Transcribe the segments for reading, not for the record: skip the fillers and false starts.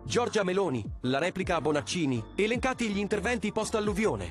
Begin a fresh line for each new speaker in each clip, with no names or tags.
Giorgia Meloni, la replica a Bonaccini, elencati gli interventi post-alluvione.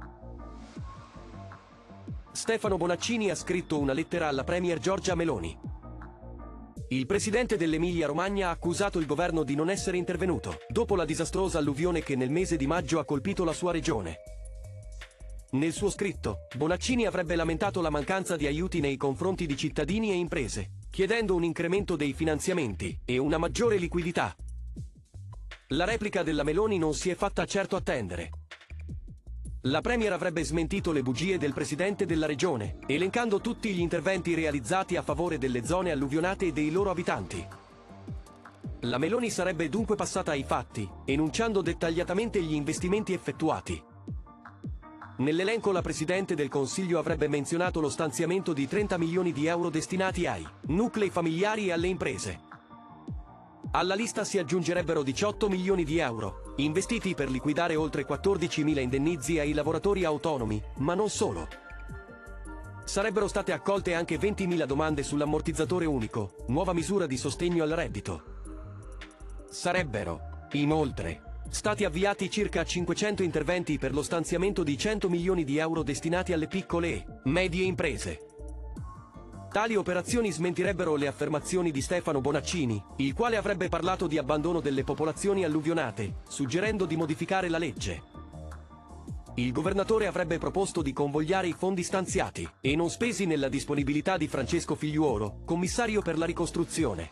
Stefano Bonaccini ha scritto una lettera alla premier Giorgia Meloni. Il presidente dell'Emilia-Romagna ha accusato il governo di non essere intervenuto, dopo la disastrosa alluvione che nel mese di maggio ha colpito la sua regione. Nel suo scritto, Bonaccini avrebbe lamentato la mancanza di aiuti nei confronti di cittadini e imprese, chiedendo un incremento dei finanziamenti e una maggiore liquidità. La replica della Meloni non si è fatta certo attendere. La premier avrebbe smentito le bugie del presidente della regione, elencando tutti gli interventi realizzati a favore delle zone alluvionate e dei loro abitanti. La Meloni sarebbe dunque passata ai fatti, enunciando dettagliatamente gli investimenti effettuati. Nell'elenco la Presidente del Consiglio avrebbe menzionato lo stanziamento di 30 milioni di euro destinati ai nuclei familiari e alle imprese. Alla lista si aggiungerebbero 18 milioni di euro, investiti per liquidare oltre 14.000 indennizi ai lavoratori autonomi, ma non solo. Sarebbero state accolte anche 20.000 domande sull'ammortizzatore unico, nuova misura di sostegno al reddito. Sarebbero, inoltre, stati avviati circa 500 interventi per lo stanziamento di 100 milioni di euro destinati alle piccole e medie imprese. Tali operazioni smentirebbero le affermazioni di Stefano Bonaccini, il quale avrebbe parlato di abbandono delle popolazioni alluvionate, suggerendo di modificare la legge. Il governatore avrebbe proposto di convogliare i fondi stanziati e non spesi nella disponibilità di Francesco Figliuolo, commissario per la ricostruzione.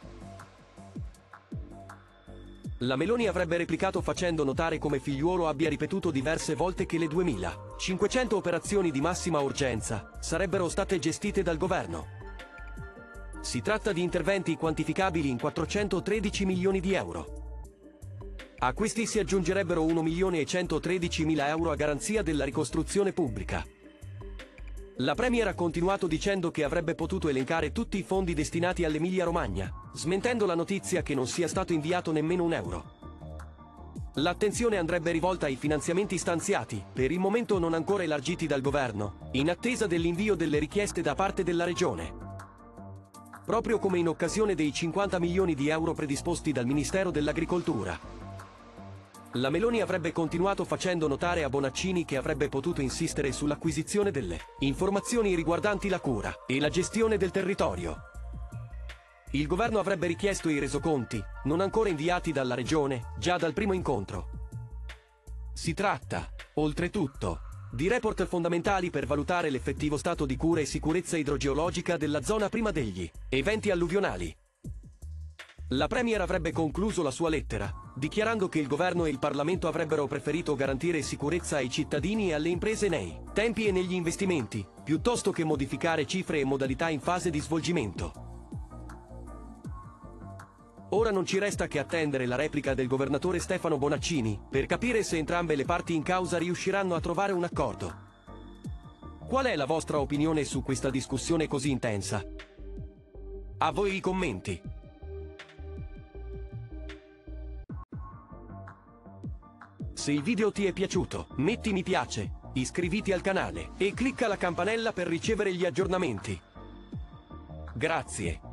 La Meloni avrebbe replicato facendo notare come Figliuolo abbia ripetuto diverse volte che le 2.500 operazioni di massima urgenza sarebbero state gestite dal governo. Si tratta di interventi quantificabili in 413 milioni di euro. A questi si aggiungerebbero 1.113.000 euro a garanzia della ricostruzione pubblica. La premier ha continuato dicendo che avrebbe potuto elencare tutti i fondi destinati all'Emilia-Romagna, smentendo la notizia che non sia stato inviato nemmeno un euro. L'attenzione andrebbe rivolta ai finanziamenti stanziati, per il momento non ancora elargiti dal governo, in attesa dell'invio delle richieste da parte della regione. Proprio come in occasione dei 50 milioni di euro predisposti dal Ministero dell'Agricoltura. La Meloni avrebbe continuato facendo notare a Bonaccini che avrebbe potuto insistere sull'acquisizione delle informazioni riguardanti la cura e la gestione del territorio. Il governo avrebbe richiesto i resoconti, non ancora inviati dalla regione, già dal primo incontro. Si tratta, oltretutto, di report fondamentali per valutare l'effettivo stato di cura e sicurezza idrogeologica della zona prima degli eventi alluvionali. La premier avrebbe concluso la sua lettera, dichiarando che il governo e il Parlamento avrebbero preferito garantire sicurezza ai cittadini e alle imprese nei tempi e negli investimenti, piuttosto che modificare cifre e modalità in fase di svolgimento. Ora non ci resta che attendere la replica del governatore Stefano Bonaccini, per capire se entrambe le parti in causa riusciranno a trovare un accordo. Qual è la vostra opinione su questa discussione così intensa? A voi i commenti. Se il video ti è piaciuto, metti mi piace, iscriviti al canale e clicca la campanella per ricevere gli aggiornamenti. Grazie.